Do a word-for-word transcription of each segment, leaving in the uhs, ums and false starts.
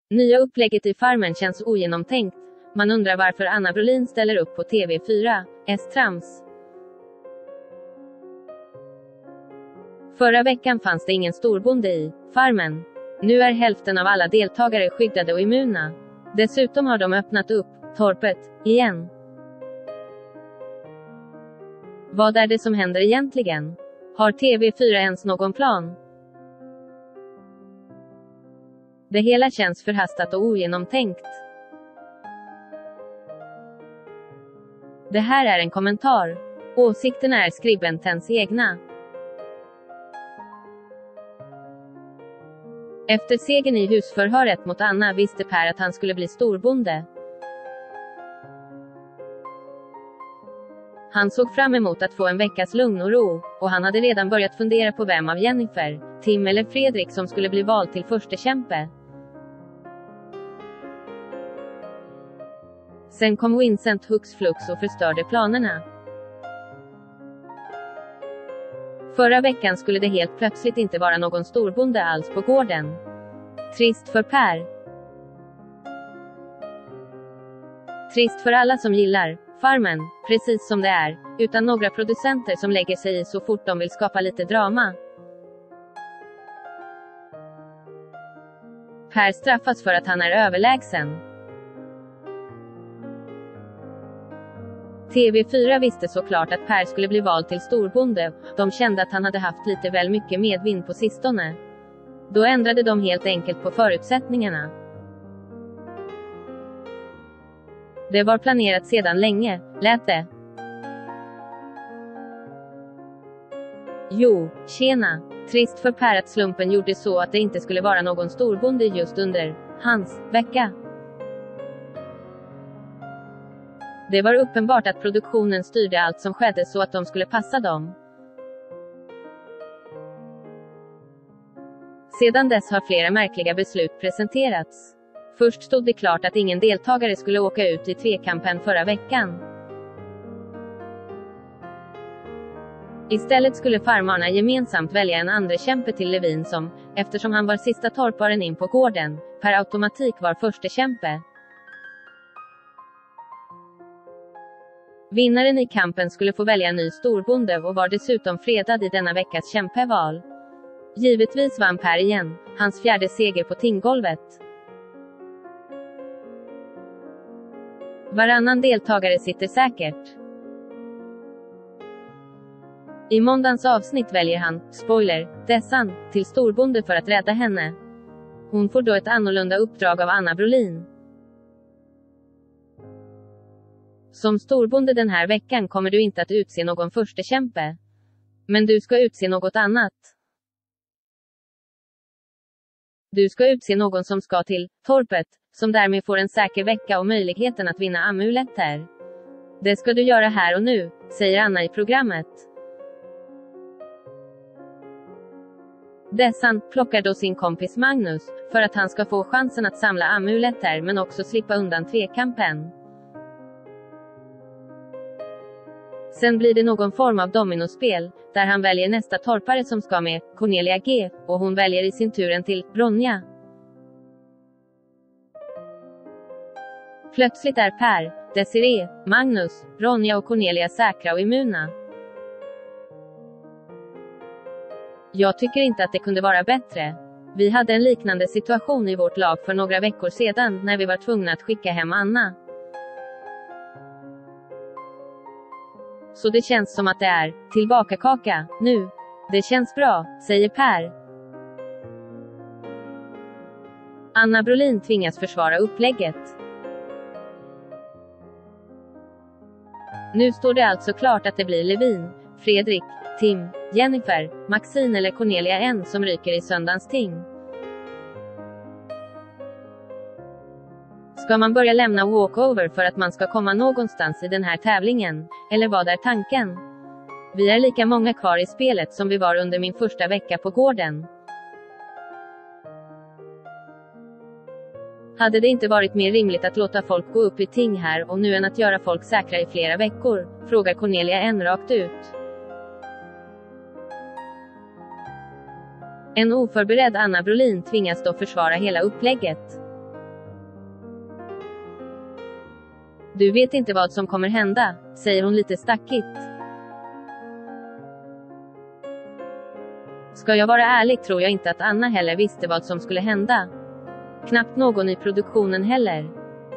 Nya upplägget i Farmen känns ogenomtänkt. Man undrar varför Anna Brolin ställer upp på T V fyra. S-trams. Förra veckan fanns det ingen storbonde i Farmen. Nu är hälften av alla deltagare skyddade och immuna. Dessutom har de öppnat upp torpet igen. Vad är det som händer egentligen? Har T V fyra ens någon plan? Det hela känns förhastat och ogenomtänkt. Det här är en kommentar. Åsikterna är skribentens egna. Efter segern i husförhöret mot Anna visste Per att han skulle bli storbonde. Han såg fram emot att få en veckas lugn och ro, och han hade redan börjat fundera på vem av Jennifer, Tim eller Fredrik som skulle bli vald till förstekämpe. Sen kom Vincent hux flux och förstörde planerna. Förra veckan skulle det helt plötsligt inte vara någon storbonde alls på gården. Trist för Per. Trist för alla som gillar Farmen, precis som det är, utan några producenter som lägger sig i så fort de vill skapa lite drama. Per straffas för att han är överlägsen. T V fyra visste såklart att Per skulle bli vald till storbonde. De kände att han hade haft lite väl mycket medvind på sistone. Då ändrade de helt enkelt på förutsättningarna. Det var planerat sedan länge, lät det. Jo, tjena. Trist för Per att slumpen gjorde så att det inte skulle vara någon storbonde just under hans vecka. Det var uppenbart att produktionen styrde allt som skedde så att de skulle passa dem. Sedan dess har flera märkliga beslut presenterats. Först stod det klart att ingen deltagare skulle åka ut i tvekampen förra veckan. Istället skulle farmarna gemensamt välja en andra kämpe till Levin som, eftersom han var sista torparen in på gården, per automatik var första kämpe. Vinnaren i kampen skulle få välja en ny storbonde och var dessutom fredad i denna veckas kämpeval. Givetvis vann Per igen, hans fjärde seger på tinggolvet. Varannan deltagare sitter säkert. I måndagens avsnitt väljer han, spoiler, Dessan, till storbonde för att rädda henne. Hon får då ett annorlunda uppdrag av Anna Brolin. Som storbonde den här veckan kommer du inte att utse någon förstekämpe. Men du ska utse något annat. Du ska utse någon som ska till torpet, som därmed får en säker vecka och möjligheten att vinna amuletter. Det ska du göra här och nu, säger Anna i programmet. Dessan plockar då sin kompis Magnus, för att han ska få chansen att samla amuletter men också slippa undan tvekampen. Sen blir det någon form av dominospel, där han väljer nästa torpare som ska med, Cornelia G, och hon väljer i sin tur en till, Ronja. Plötsligt är Per, Desiree, Magnus, Ronja och Cornelia säkra och immuna. Jag tycker inte att det kunde vara bättre. Vi hade en liknande situation i vårt lag för några veckor sedan, när vi var tvungna att skicka hem Anna. Så det känns som att det är tillbaka kaka nu. Det känns bra, säger Per. Anna Brolin tvingas försvara upplägget. Nu står det alltså klart att det blir Levin, Fredrik, Tim, Jennifer, Maxine eller Cornelia N som ryker i söndagens ting. Ska man börja lämna walkover för att man ska komma någonstans i den här tävlingen? Eller vad är tanken? Vi är lika många kvar i spelet som vi var under min första vecka på gården. Hade det inte varit mer rimligt att låta folk gå upp i ting här och nu än att göra folk säkra i flera veckor? Frågar Cornelia N rakt ut. En oförberedd Anna Brolin tvingas då försvara hela upplägget. Du vet inte vad som kommer hända, säger hon lite stackigt. Ska jag vara ärlig tror jag inte att Anna heller visste vad som skulle hända. Knappt någon i produktionen heller.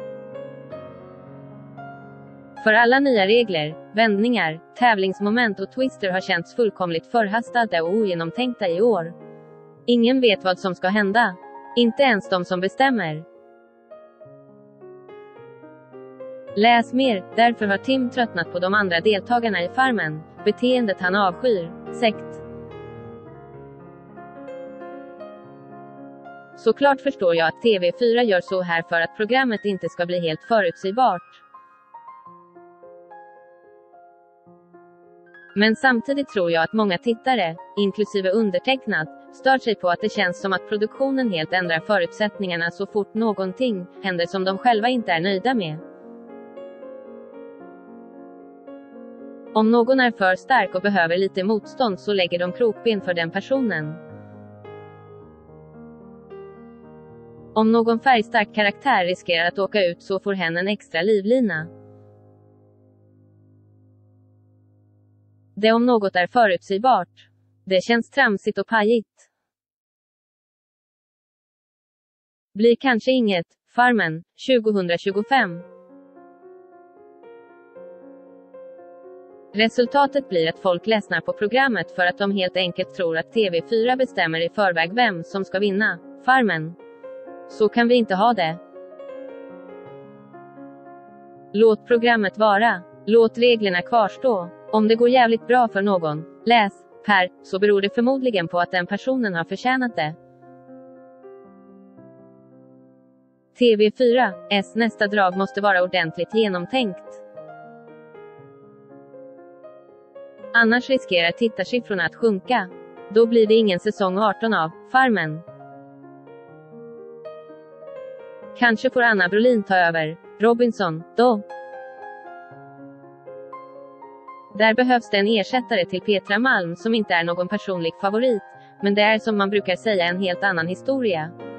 För alla nya regler, vändningar, tävlingsmoment och twister har känts fullkomligt förhastade och ogenomtänkta i år. Ingen vet vad som ska hända. Inte ens de som bestämmer. Läs mer, därför har Tim tröttnat på de andra deltagarna i Farmen. Beteendet han avskyr, sekt. Såklart förstår jag att T V fyra gör så här för att programmet inte ska bli helt förutsägbart. Men samtidigt tror jag att många tittare, inklusive undertecknad, stör sig på att det känns som att produktionen helt ändrar förutsättningarna så fort någonting händer som de själva inte är nöjda med. Om någon är för stark och behöver lite motstånd så lägger de krokben för den personen. Om någon färgstark karaktär riskerar att åka ut så får hen en extra livlina. Det om något är förutsägbart. Det känns tramsigt och pajigt. Blir kanske inget, Farmen, tjugohundratjugofem. Resultatet blir att folk ledsnar på programmet för att de helt enkelt tror att T V fyra bestämmer i förväg vem som ska vinna, Farmen. Så kan vi inte ha det. Låt programmet vara. Låt reglerna kvarstå. Om det går jävligt bra för någon, läs, Per, så beror det förmodligen på att den personen har förtjänat det. T V fyra, S nästa drag måste vara ordentligt genomtänkt. Annars riskerar tittarsiffrorna att sjunka. Då blir det ingen säsong arton av Farmen. Kanske får Anna Brolin ta över Robinson, då. Där behövs det en ersättare till Petra Malm som inte är någon personlig favorit, men det är som man brukar säga en helt annan historia.